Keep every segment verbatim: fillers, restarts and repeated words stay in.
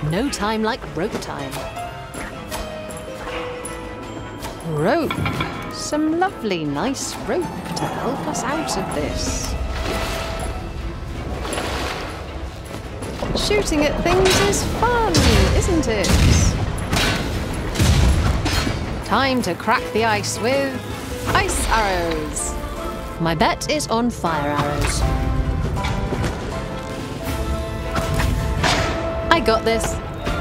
No time like rope time. Rope. Some lovely, nice rope to help us out of this. Shooting at things is fun, isn't it? Time to crack the ice with ice arrows. My bet is on fire arrows. I got this.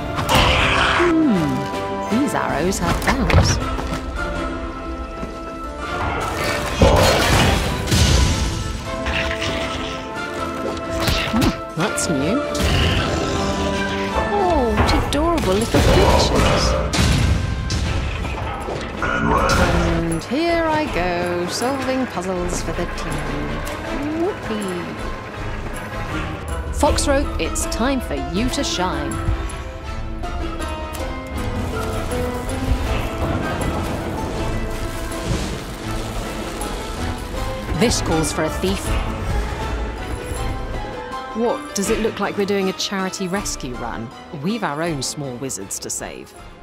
Hmm, these arrows have bounce. Hmm, that's new. Oh, what adorable little creatures. And here I go, solving puzzles for the team. Whoopee. Foxrope, it's time for you to shine. This calls for a thief. What, does it look like we're doing a charity rescue run? We've our own small wizards to save.